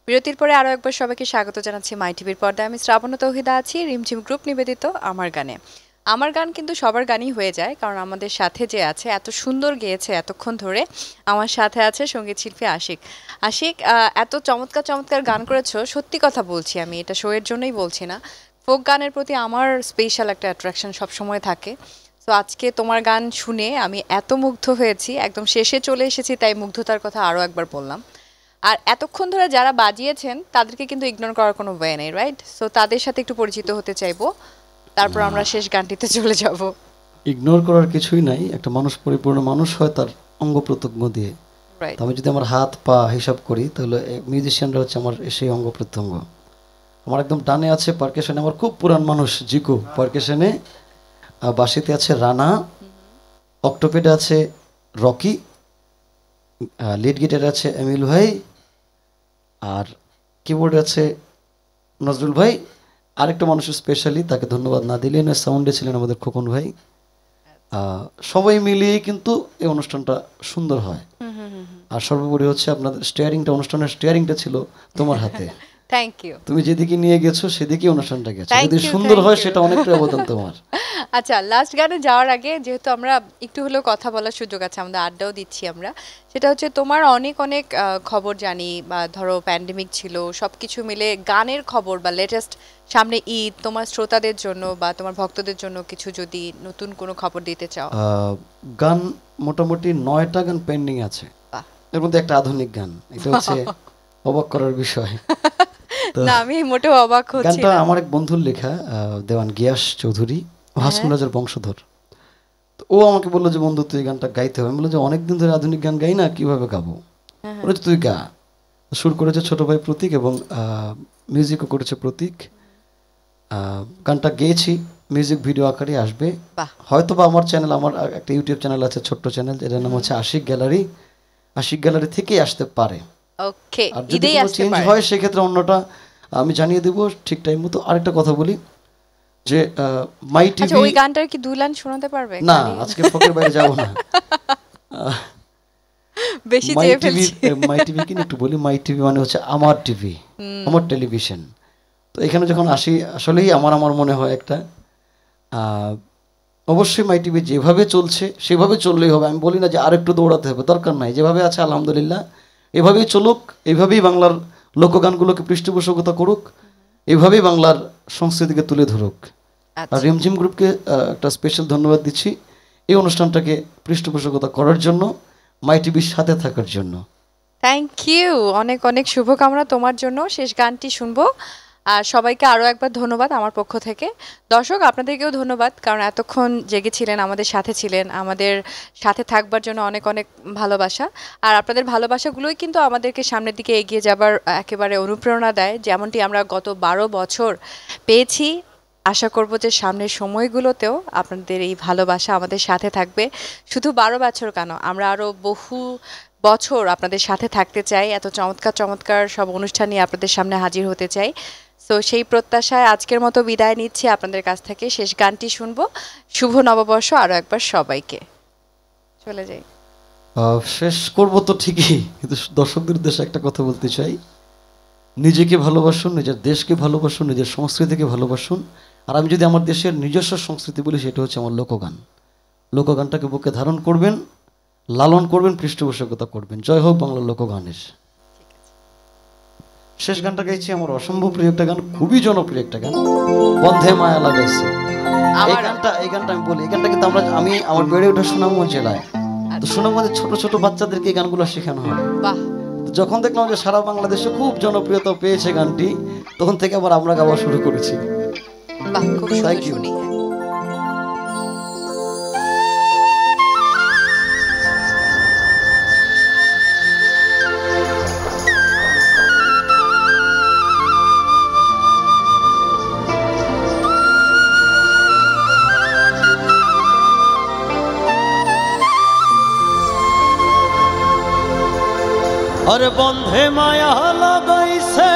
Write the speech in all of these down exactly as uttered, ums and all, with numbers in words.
বিরতির পরে আরও একবার সবাইকে স্বাগত জানাচ্ছি মাই টিভির পর্দায়। আমি শ্রাবণ তৌহিদা আছি রিমঝিম গ্রুপ নিবেদিত আমার গানে। আমার গান কিন্তু সবার গানই হয়ে যায়, কারণ আমাদের সাথে যে আছে এত সুন্দর গেয়েছে এতক্ষণ ধরে। আমার সাথে আছে সঙ্গীত শিল্পী আশিক। আশিক, এত চমৎকার চমৎকার গান করেছো, সত্যি কথা বলছি, আমি এটা শো এর জন্যই বলছি না। ফোক গানের প্রতি আমার স্পেশাল একটা অ্যাট্রাকশন সবসময় থাকে। তো আজকে তোমার গান শুনে আমি এত মুগ্ধ হয়েছি, একদম শেষে চলে এসেছি, তাই মুগ্ধতার কথা আরও একবার বললাম। আর এতক্ষণ ধরে যারা বাজিয়েছেন তাদেরকে কিন্তু ইগনোর করার কোনো ওয়ে নেই, রাইট? সো তাদের সাথে একটু পরিচিত হতে চাইবো, তারপর আমরা শেষ গানটিতে চলে যাব। ইগনোর করার কিছুই নাই, একটা মানুষ পরিপূর্ণ মানুষ হয় তার অঙ্গ প্রত্যঙ্গ দিয়ে। আমি যদি আমার হাত পা হিসাব করি তাহলে মিউজিশিয়ানরা হচ্ছে আমার সেই অঙ্গ প্রত্যঙ্গ। আমার একদম ডানে আছে পারকেশনে আমার খুব পুরান মানুষ জিকু পারকেশনে, বাঁশিতে আছে রানা, অক্টোপেডে আছে রকি, লিড গিটারে আছে এমিল ভাই, আর কিবোর্ডে আছে নজরুল ভাই। আরেকটা মানুষের স্পেশালি তাকে ধন্যবাদ না দিলে না, সাউন্ডে ছিলেন আমাদের খোকন ভাই। সবাই মিলিয়ে কিন্তু এই অনুষ্ঠানটা সুন্দর হয়। আর সর্বোপরি হচ্ছে আপনাদের স্টিয়ারিংটা, অনুষ্ঠানের স্টিয়ারিংটা ছিল তোমার হাতে। Thank you. তুমি যেদিকে নিয়ে গেছো সেদিকেই অনুষ্ঠানটা গেছে, যদি সুন্দর হয় সেটা অনেকটা অবদান তোমার। আচ্ছা, লাস্ট গানে যাওয়ার আগে যেহেতু আমরা একটু হলেও কথা বলার সুযোগ আছে, আমাদের আড্ডাও দিচ্ছি আমরা, সেটা হচ্ছে তোমার অনেক অনেক খবর জানি, বা ধরো প্যান্ডেমিক ছিল, সব কিছু মিলে গানের খবর বা লেটেস্ট সামনে ঈদ, তোমার শ্রোতাদের জন্য বা তোমার ভক্তদের জন্য কিছু যদি নতুন কোনো খবর দিতে চাও। গান মোটামুটি নয়টা গান পেন্ডিং আছে, এর মধ্যে একটা আধুনিক গান, এটা হচ্ছে অবাক করার বিষয়। না, আমি মোটেও অবাক হচ্ছি না। গানটা আমার এক বন্ধুর লেখা, দেওয়ান গিয়াস চৌধুরী, হাসমুরাজের বংশধর। তো ও আমাকে বললো যে বন্ধু তুই গানটা গাইতে হবে। আমি বললাম যে অনেকদিন ধরে আধুনিক গান গাই না, কিভাবে গাবো? বলেছে তুই গা। সুর করেছে ছোট ভাই প্রতীক এবং মিউজিকও করেছে প্রতীক। গানটা গেয়েছি, মিউজিক ভিডিও আকারে আসবে হয়তো বা আমার চ্যানেল, আমার একটা ইউটিউব চ্যানেল আছে, ছোট্ট চ্যানেল, এটার নাম হচ্ছে আশিক গ্যালারি। আশিক গ্যালারি থেকেই আসতে পারে। ওকে, আর যদি কোনো চেঞ্জ হয় সেক্ষেত্রে অন্যটা আমি জানিয়ে দেবো ঠিক টাইম মতো। আরেকটা কথা বলি যে মাই টিভি, আচ্ছা ওই গানটার কি দুই লাইন শোনাতে পারবে? না, আজকে ফকের বাইরে যাব না। বেশি চেয়ে ফেলছি। মাই টিভি কি একটু বলি, মাই টিভি মানে হচ্ছে আমার টিভি, আমার টেলিভিশন। তো এখানে যখন আসি আসলেই আমার আমার মনে হয় একটা অবশ্যই মাই টিভি যেভাবে চলছে সেভাবে চললেই হবে। আমি বলি না যে আরেকটু দৌড়াতে হবে, দরকার নাই, যেভাবে আছে আলহামদুলিল্লাহ এভাবেই চলুক, এইভাবেই বাংলার লোকগানগুলোকে পৃষ্ঠপোষকতা করুক, এভাবেই বাংলার সংস্কৃতিকে তুলে ধরুক। আর রিমঝিম গ্রুপকে একটা স্পেশাল ধন্যবাদ দিচ্ছি এই অনুষ্ঠানটাকে পৃষ্ঠপোষকতা করার জন্য, মাই টিভির সাথে থাকার জন্য। থ্যাংক ইউ, অনেক অনেক শুভকামনা তোমার জন্য। শেষ গানটি শুনবো, আর সবাইকে আরও একবার ধন্যবাদ আমার পক্ষ থেকে। দর্শক আপনাদেরকেও ধন্যবাদ, কারণ এতক্ষণ জেগেছিলেন, আমাদের সাথে ছিলেন, আমাদের সাথে থাকবার জন্য অনেক অনেক ভালোবাসা। আর আপনাদের ভালোবাসাগুলোই কিন্তু আমাদেরকে সামনের দিকে এগিয়ে যাবার একেবারে অনুপ্রেরণা দেয়, যেমনটি আমরা গত বারো বছর পেয়েছি। আশা করব যে সামনের সময়গুলোতেও আপনাদের এই ভালোবাসা আমাদের সাথে থাকবে। শুধু বারো বছর কেন, আমরা আরও বহু বছর আপনাদের সাথে থাকতে চাই, এত চমৎকার চমৎকার সব অনুষ্ঠান নিয়ে আপনাদের সামনে হাজির হতে চাই। সো সেই প্রত্যাশায় আজকের মতো বিদায় নিচ্ছি আপনাদের কাছ থেকে। শেষ গানটি শুনবো, শুভ নববর্ষ আরও একবার সবাইকে। চলে যাই, শেষ করবো তো ঠিকই, কিন্তু দর্শকদের উদ্দেশ্যে একটা কথা বলতে চাই, নিজেকে ভালোবাসুন, নিজের দেশকে ভালোবাসুন, নিজের সংস্কৃতিকে ভালোবাসুন। আর আমি যদি আমার দেশের নিজস্ব সংস্কৃতি বলি সেটা হচ্ছে আমার লোকগান। লোকগানটাকে বুকে ধারণ করবেন, লালন করবেন, পৃষ্ঠপোষকতা করবেন। জয় হোক বাংলার লোকগানের। শেষ গানটা গাইছি আমার অসম্ভব প্রিয় একটা গান, খুবই জনপ্রিয় একটা গান, বন্ধে মায়া লাগাইছে। এই গানটা এই গানটা আমি বলি, এই গানটা কিন্তু আমরা আমি আমার বেড়ে ওঠা সুনামগঞ্জ জেলায়, তো সুনামগঞ্জে ছোট ছোট বাচ্চাদেরকে এই গানগুলো শেখানো হয়। যখন দেখলাম যে সারা বাংলাদেশে খুব জনপ্রিয়তা পেয়েছে গানটি, তখন থেকে আবার আমরা গাওয়া শুরু করেছি। Thank you. अरे बंधे माया लगाइसे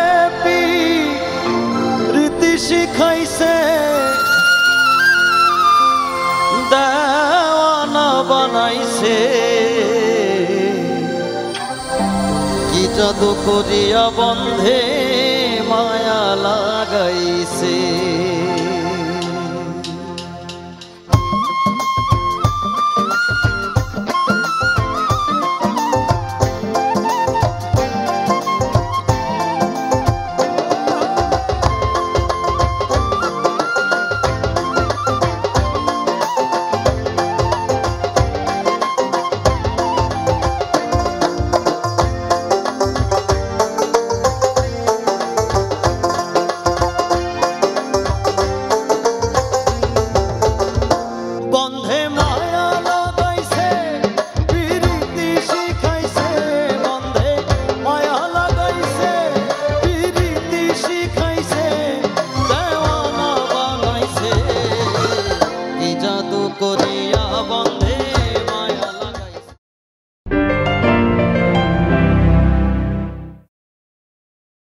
रीति शिखाइसे देवाना बनाइसे की জাদু করিয়া বন্ধে মায়া লাগাইছে।